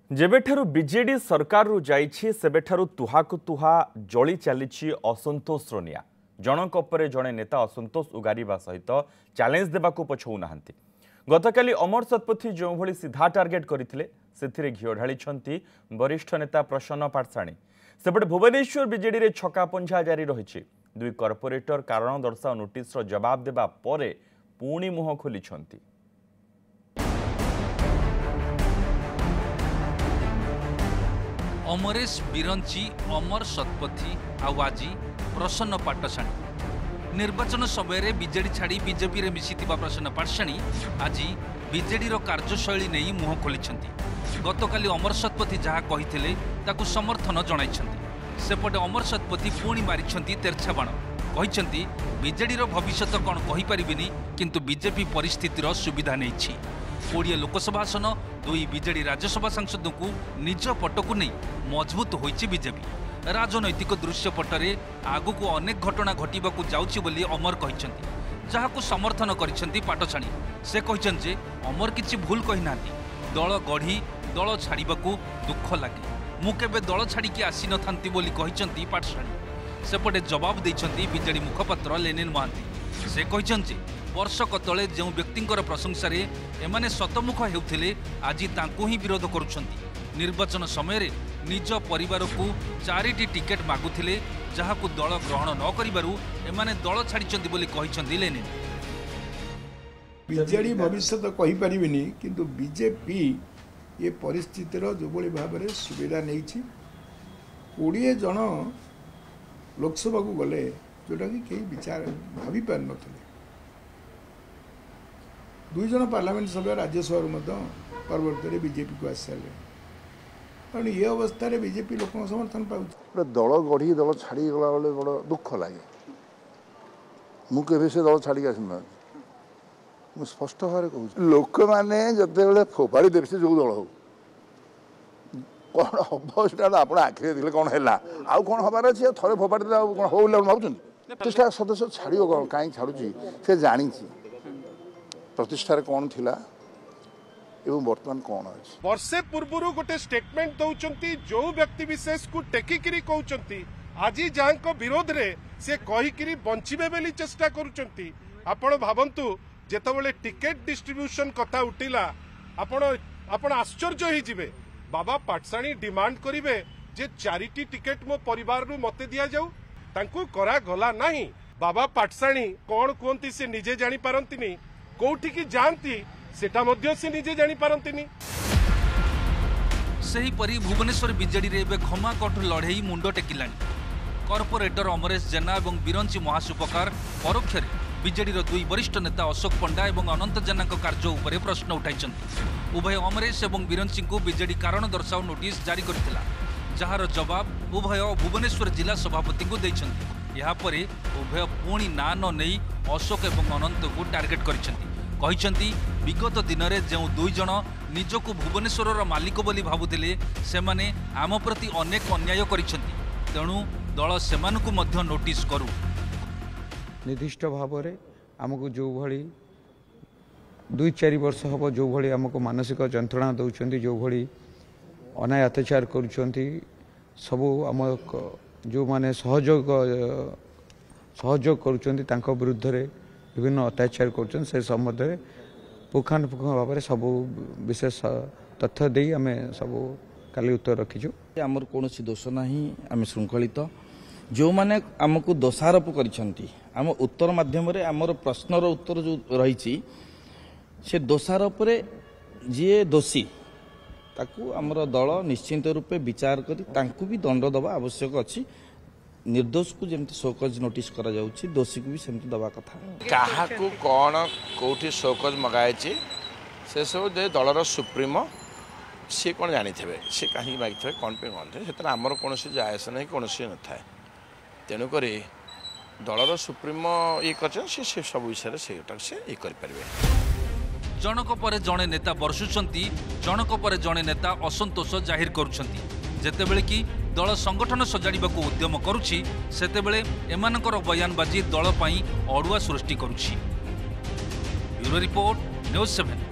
जेबेठारु BJD सरकार रु जाइछि सेबेठारु तुहाकु तुहा जली चलीछि असंतोष निया जनक उपरे जणे नेता असंतोष उगारिबा सहित चैलेंज देबाकू पछौ नाहंती। गतकाली अमर शतपथी जो भली सीधा टार्गेट करथिले सेथिरे घिओ ढालिछंती वरिष्ठ नेता प्रसन्न पाठशाणी। सेपटे भुवनेश्वर बीजेडी रे छका पंझा जारी रहिछि। दुई कॉर्पोरेटर कारण दर्शाओ नोटिस रो जवाब देबा परे पुणी मुह खोलिछंती। अमरेश बिरंची अमर शतपथी आवाजी प्रसन्न पाठशाणी निर्वाचन समय बीजेडी छाड़ी बीजेपी रे मिशिथिबा प्रसन्न पाठशाणी आज बीजेडी रो कार्यशैली नहीं मुह खोलिछंती। गतकाली अमर शतपथी जहाँ कहिथिले ताकु समर्थन जणाइछंती। सेपटे अमर शतपथी पुणी मारिछंती तेरछा बाण कहिछंती बीजेडी रो भविष्य कौन कहि परिबिनी किंतु बीजेपी परिस्थिति रो सुविधा नैछि। 20 लोकसभा आसन 2 बीजेडी राज्यसभा सांसद को निज पटकू नहीं मजबूत होइछि बीजेपी। राजनैतिक दृश्यपटरे आगु को अनेक घटना घटिबाकू जाउछि बोली अमर कहिछंती जहाकू समर्थन करिछंती पाठशाणी। से कहिछन जे अमर किछि भूल कहिनांती दल गढ़ी दल छाड़िबाकू दुख लागे मु केबे दल छाड़िकी आसी नथांती बोली कहिछंती पाठशाणी। सेपटे जवाब दैछंती बीजेडी मुखपात्र लेनिन महांती। से कहिछन जे वर्षक तले जो व्यक्तिंकर प्रशंसा रे एमाने शतमुख हेउथिले आज तांकू ही विरोध करुछंती। निर्वाचन समय रे निज परिवार को 4टी टिकेट मागुथिले जहाकू दल ग्रहण न करिबारु एमाने दल छाड़िछंती बोली कहिछंती लेनिन। बीजेडी भविष्य तो कहि परिबिनी किंतु बीजेपी ये परिस्थितिर जो बड़ी भाव में सुविधा नहीं 20 जन लोकसभा को गले जोटा कि कहीं विचार भावी पार नथिले। 2 जन पार्लियामेंट सभा राज्यसभा परवर्त बीजेपी को आस सारे कारण ये अवस्था रे बीजेपी लोक समर्थन पाउछ। दल गढ़ी दल छाड़ी गला बेले बड़ दुख लगे मुझे से दल छाड़ी आसना मुझे स्पष्ट भाव कहूँ लोक मैंने जिते फोपाड़ी देवे से जो दल हो कौन हम से आप आखिरी देखिए कौन है आउ कौन हबार अच्छे थे फोपाड़ी दे कौन हो भावुँ प्रतिष्ठा सदस्य छाड़ कौन कहीं छाड़ुची से जानी प्रतिष्ठार कौन थिला एवं वर्तमान कौन अछि। वर्षे पूर्व गोटे स्टेटमेंट दौरान जो व्यक्ति विशेष को टेकिकी कहते आज जहाँ विरोध रे से कहीकि बंचे बोली चेष्टा करुँच। आपण भावंतु जेतबले टिकेट डिस्ट्रीब्यूशन कथा उठिला आपण आश्चर्य ही जिवे। बाबा पाठशाणी डिमांड करिवे जे 4टी टिकेट मो परिवार रु मते दिया जाऊ तांकू करा गला नहीं। बाबा पाठशाणी कौन कहती से निजे जानी पारंतिनी कोठी की जानती सेटा मध्य से निजे जानी पारंतिनी। सही परी भुवनेश्वर बीजेडी रे बे घमाकठ लड़ई मुंड टेकिलानी। कॉर्पोरेटर अमरेश जेना और बिरंची महासुपकार परोक्ष बीजेडी रो 2 वरिष्ठ नेता अशोक पंडा और अनंत जेना कार्य उपरे प्रश्न उठाइछंती। उभय अमरेश और बिरंची को बीजेडी कारण दर्शाओ नोटिस जारी करथिला जार जवाब उभय भुवनेश्वर जिला सभापति को दैछंती। या परे उभय पुणी ना न नहीं अशोक और अनंत को टार्गेट करिछंती विगत दिन में जो 2 जन निजको भुवनेश्वर मालिक बोली भावुथिले सेमाने आम प्रति अनेक अन्याय करिछंती तेणु दल सेमानकु मध्य नोटिस करू। निर्दिष्ट भाव में आमको जो भली 2-4 वर्ष हम जो भली आमको मानसिक जंत्रणा दौरान जो भली अन्याय अत्याचार करुँच सबू आम जो माने सहयोग करुँच विरुद्ध रे विभिन्न अत्याचार कर संबंध में पुखानुपुख भाव में सब विशेष तथ्य दे आम सब काली उत्तर रखीचु। आमर कौन दोष ना आम श्रृंखलित जो माने आमको दोषारोप करिसेंती आम उत्तर माध्यम आमर प्रश्नर उत्तर जो रही से दोषारोप जी दोषी ताकू आमर दल निश्चिंत रूपे विचार करी तांकू भी दंड दबा आवश्यक अच्छी। निर्दोष को जमी शोकज नोटिस करा जाउछि दोषी को भी सेमती दबा कथा क्या कौन कौटी शोकज मगाई से सब दलर सुप्रीमो सी कौन जानी थे सी कहीं मागी थे कौन पे कौन थे से आमर कौन जायस नहीं कौन न था तेणुक दलर सुप्रीमो ये कर सब विषय से ये करें। जनक पर जड़े नेता बर्षुंट जनक पर जड़े नेता असंतोष जाहिर करुंच जेतेबेले कि दल संगठन सजाड़ाक उद्यम करुछि सेतेबेले एमानकर बयानबाजी दल पई अड़ुआ सृष्टि करुछि। Bureau report news 7।